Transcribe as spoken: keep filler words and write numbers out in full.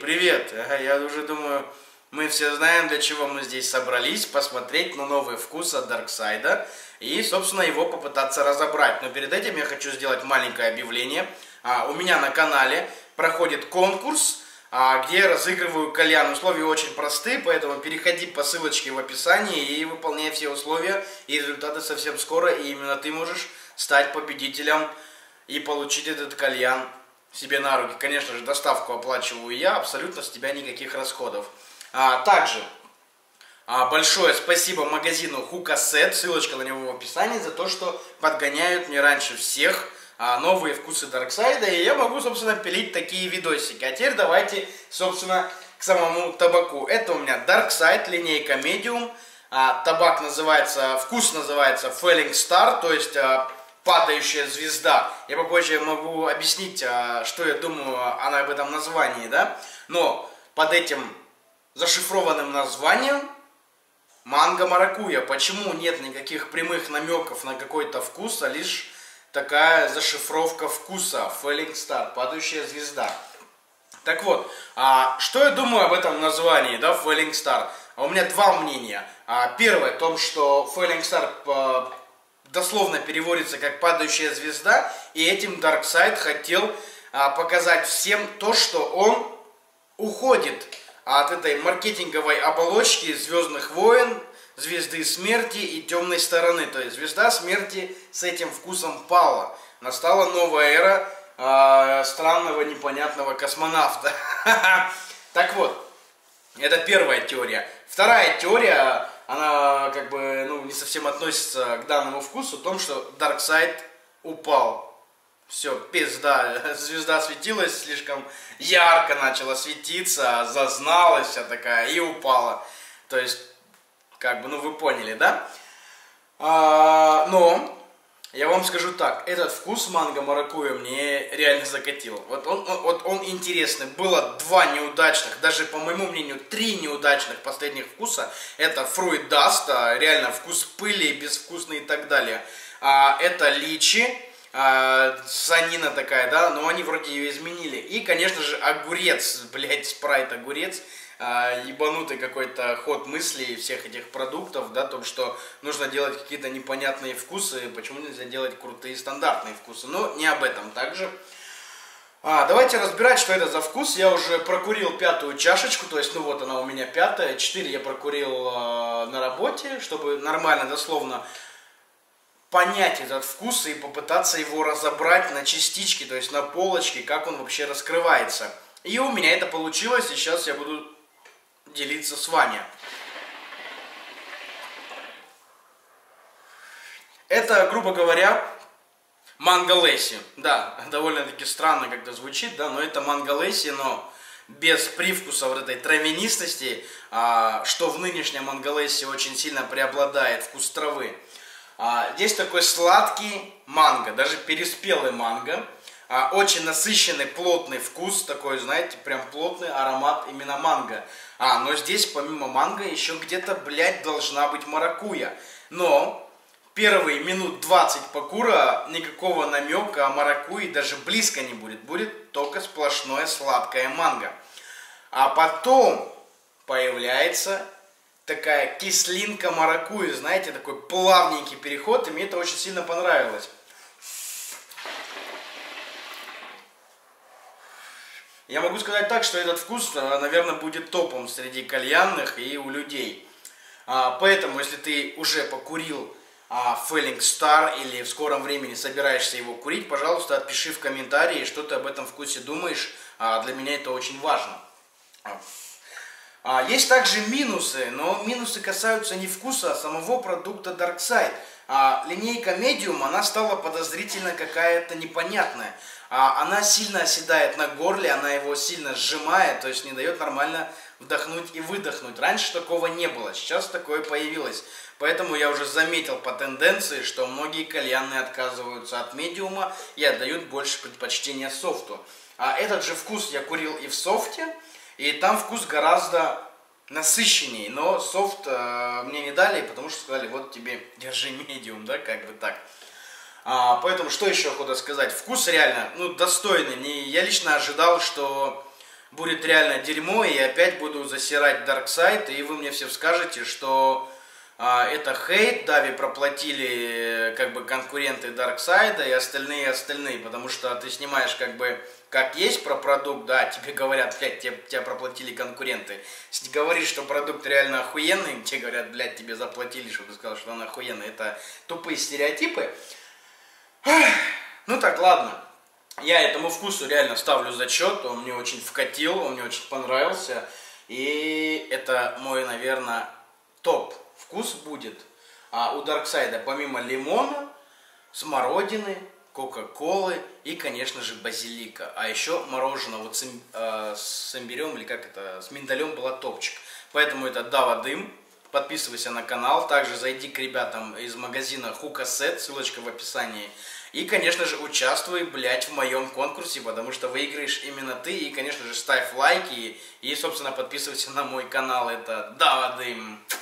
привет! Ага, я уже думаю, мы все знаем, для чего мы здесь собрались, посмотреть на новый вкус от Дарксайда и, собственно, его попытаться разобрать. Но перед этим я хочу сделать маленькое объявление. А, у меня на канале проходит конкурс, а, где я разыгрываю кальян. Условия очень простые, поэтому переходи по ссылочке в описании и выполняй все условия. И результаты совсем скоро, и именно ты можешь стать победителем и получить этот кальян себе на руки. Конечно же, доставку оплачиваю я, абсолютно с тебя никаких расходов. А, также а, большое спасибо магазину Хукасет, ссылочка на него в описании, за то, что подгоняют мне раньше всех а, новые вкусы Дарксайда, и я могу, собственно, пилить такие видосики. А теперь давайте, собственно, к самому табаку. Это у меня Дарксайд, линейка Medium. А, табак называется, вкус называется Falling Star, то есть а, падающая звезда. Я попозже могу объяснить, что я думаю об этом названии, да? Но под этим зашифрованным названием манго-маракуйя. Почему нет никаких прямых намеков на какой-то вкус, а лишь такая зашифровка вкуса Falling Star, падающая звезда. Так вот, что я думаю об этом названии, да, Falling Star? У меня два мнения. Первое, в том, что Falling Star дословно переводится как падающая звезда, и этим Дарксайд хотел а, показать всем то, что он уходит от этой маркетинговой оболочки Звездных войн, Звезды смерти и Темной стороны. То есть Звезда смерти с этим вкусом пала. Настала новая эра а, странного непонятного космонавта. Так вот, это первая теория. Вторая теория, она как бы ну, не совсем относится к данному вкусу, в том, что Дарксайд упал. Все, пизда, звезда светилась, слишком ярко начала светиться, зазналась вся такая и упала. То есть, как бы, ну вы поняли, да? А, но я вам скажу так, этот вкус манго-маракуйя мне реально закатил. Вот он, он, вот он интересный. Было два неудачных, даже по моему мнению, три неудачных последних вкуса. Это Fruit Dust, реально вкус пыли, безвкусный и так далее. А, это личи, а, санина такая, да, но они вроде ее изменили. И, конечно же, огурец, блять, спрайт огурец. Ебанутый какой-то ход мыслей всех этих продуктов, да, о том, что нужно делать какие-то непонятные вкусы, почему нельзя делать крутые стандартные вкусы. Но не об этом также. А, давайте разбирать, что это за вкус. Я уже прокурил пятую чашечку, то есть, ну вот она у меня пятая, четыре я прокурил э, на работе, чтобы нормально, дословно понять этот вкус и попытаться его разобрать на частички, то есть на полочки, как он вообще раскрывается. И у меня это получилось, и сейчас я буду делиться с вами. Это, грубо говоря, манго-лесси. Да, довольно-таки странно как-то звучит, да, но это манго-лесси, но без привкуса вот этой травянистости, а, что в нынешнем манго-лесси очень сильно преобладает вкус травы. А, здесь такой сладкий манго, даже переспелый манго. А, очень насыщенный, плотный вкус, такой, знаете, прям плотный аромат именно манго. А, но здесь помимо манго еще где-то, блядь, должна быть маракуйя. Но первые минут двадцать покура никакого намека о маракуйе даже близко не будет. Будет только сплошное сладкое манго. А потом появляется такая кислинка маракуйи, знаете, такой плавненький переход, и мне это очень сильно понравилось. Я могу сказать так, что этот вкус, наверное, будет топом среди кальянных и у людей. Поэтому, если ты уже покурил Falling Star или в скором времени собираешься его курить, пожалуйста, отпиши в комментарии, что ты об этом вкусе думаешь. Для меня это очень важно. Есть также минусы, но минусы касаются не вкуса, а самого продукта Дарксайд. Линейка Medium, она стала подозрительно какая-то непонятная. Она сильно оседает на горле, она его сильно сжимает, то есть не дает нормально вдохнуть и выдохнуть. Раньше такого не было, сейчас такое появилось. Поэтому я уже заметил по тенденции, что многие кальянные отказываются от медиума и отдают больше предпочтения софту. А этот же вкус я курил и в софте, и там вкус гораздо насыщеннее. Но софт э, мне не дали, потому что сказали, вот тебе, держи медиум, да, как бы так. А, поэтому, что еще охота сказать? Вкус реально, ну, достойный. Не, я лично ожидал, что будет реально дерьмо, и я опять буду засирать Дарксайд, и вы мне все скажете, что а, это хейт, Дави проплатили как бы конкуренты Дарксайда и остальные остальные, потому что ты снимаешь как бы как есть про продукт, да, тебе говорят, блядь, тебя, тебя проплатили конкуренты. Если говоришь, что продукт реально охуенный, тебе говорят, блядь, тебе заплатили, чтобы ты сказал, что он охуенный. Это тупые стереотипы. Ну так, ладно. Я этому вкусу реально ставлю зачет, он мне очень вкатил, он мне очень понравился. И это мой, наверное, топ вкус будет. А у Дарксайда помимо лимона, смородины, кока-колы и, конечно же, базилика. А еще мороженое вот с, им, э, с имбирем, или как это, с миндалем было топчик. Поэтому это Дава Дым. Подписывайся на канал. Также зайди к ребятам из магазина Хукасет, ссылочка в описании. И, конечно же, участвуй, блядь, в моем конкурсе, потому что выиграешь именно ты. И, конечно же, ставь лайки и, собственно, подписывайся на мой канал. Это Дава Дым.